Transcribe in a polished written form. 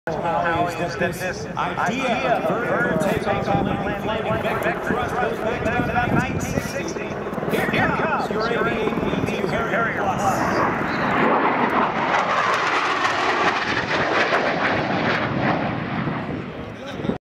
How is this idea of vertical takeoff on landing vector thrust goes back to